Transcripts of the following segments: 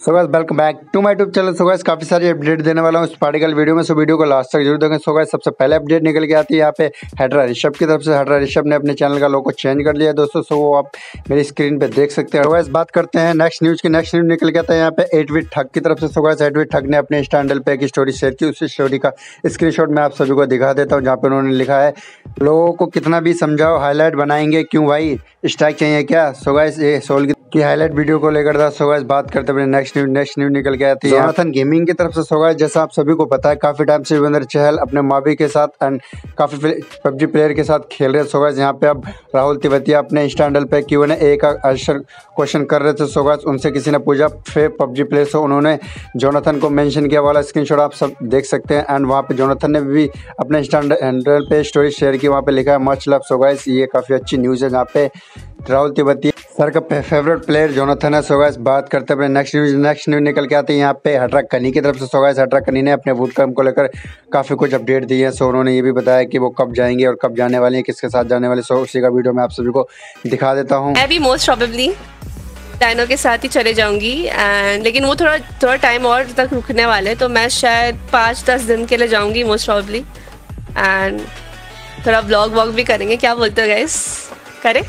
So guys welcome back to my YouTube channel. So guys काफी सारी update देने वाला हूँ इस पार्टिकल वीडियो में, सो वीडियो को लास्ट तक जरूर देखें। सो गाइस सबसे पहले अपडेट निकल के आती है यहाँ पे हेडरा ऋषभ की तरफ से। हेडरा ऋषभ ने अपने चैनल का लोगो चेंज कर लिया दोस्तों, सो वो आप मेरी स्क्रीन पे देख सकते हैं। सो गाइस बात करते हैं नेक्स्ट न्यूज की। नेक्स्ट न्यूज निकल के आता है यहाँ पे 8विट ठग की तरफ से। सो गाइस 8विट ठग ने अपने इंस्टा हैंडल पे एक स्टोरी शेयर की, उसी स्टोरी का स्क्रीनशॉट मैं आप सभी को दिखा देता हूँ, जहाँ पे उन्होंने लिखा है लोगों को कितना भी समझाओ हाईलाइट बनाएंगे क्यों भाई, स्ट्राइक चाहिए क्या। सो गाइस ये सोल की हाईलाइट वीडियो को लेकर था। सो गाइस बात करते हैं नेक्स्ट न्यूज निकल के आती है जोनाथन गेमिंग की तरफ से। सो गाइस जैसा आप सभी को पता है काफी टाइम से युजवेंद्र चहल अपने मावी के साथ एंड काफी पबजी प्लेयर के साथ खेल रहे थे। सो गाइस यहाँ पे अब राहुल तिवतिया अपने इंस्टा हैंडल पे Q&A का आंसर क्वेश्चन कर रहे थे। सो गाइस उनसे किसी ने पूछा फेक पबजी प्लेयर से, उन्होंने जोनाथन को मेंशन किया वाला स्क्रीनशॉट आप सब देख सकते हैं। एंड वहाँ पे जोनाथन ने भी अपने इंस्टा हैंडल पे स्टोरी शेयर की, वहाँ पे लिखा है मच लव। सो गाइस ये काफी अच्छी न्यूज़ है जहाँ पे राहुल तिवतिया सर का फेवरेट प्लेयर जोनाथन है। सो गाइस बात करते हैं नेक्स्ट न्यूज निकल के आते हैं यहाँ पे हटरा कनी की तरफ से। सो गाइस हटरा कनी ने अपने बूट कैंप को लेकर काफ़ी कुछ अपडेट दी है। सो उन्होंने ये भी बताया कि वो कब जाएंगे और कब जाने वाले हैं, किसके साथ जाने वाले। सो उसी का वीडियो मैं आप सभी को दिखा देता हूँ। मैं भी मोस्ट प्रोबेबली डायनो के साथ ही चले जाऊंगी एंड लेकिन वो थोड़ा टाइम और तक रुकने वाले, तो मैं शायद 5-10 दिन के लिए जाऊंगी मोस्ट प्रोबेबली। एंड थोड़ा व्लॉग भी करेंगे, क्या बोलते हो गाइस, करें?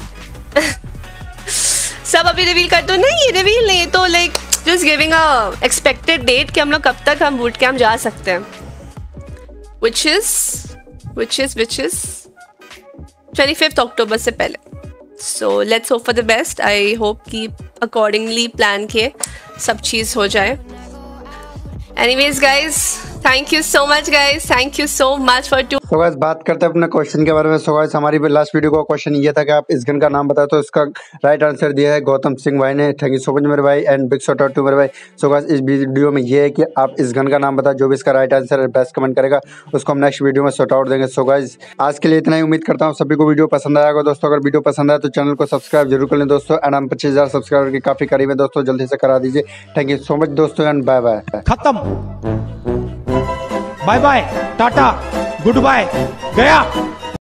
सब अभी रिवील कर दो। नहीं रिवील नहीं तो like just giving a expected date कि हम लोग कब तक हम बूट कैंप जा सकते हैं, which is 25 अक्टूबर से पहले। So let's hope for the best. I hope कि अकॉर्डिंगली प्लान किए सब चीज़ हो जाए। Anyways guys thank you so much guys, thank you so much for to. So guys बात करते हैं अपने क्वेश्चन के बारे में। सो गाइस हमारी लास्ट वीडियो का क्वेश्चन ये था कि आप इस गन का नाम बताओ, तो इसका राइट आंसर दिया है गौतम सिंह भाई ने। थैंक यू सो मच मेरे भाई and big shout out to मेरे भाई। सो गाइस इस वीडियो में ये है कि आप इस गन का नाम बताओ, जो भी इसका राइट आंसर है बेस्ट कमेंट करेगा उसको हम नेक्स्ट वीडियो में शॉट आउट देंगे। सो गाइस आज के लिए इतना ही, उम्मीद करता हूँ सभी को वीडियो पसंद आएगा दोस्तों। अगर वीडियो पसंद आए तो चैनल को सब्सक्राइब जरूर कर लें दोस्तों। एंड हम 25,000 सब्सक्राइबर के काफी करीब है दोस्तों, जल्दी से करा दीजिए। थैंक यू सो मच दोस्तों एंड बाय बाय। खत्म, बाय बाय, टाटा, गुड बाय, गया।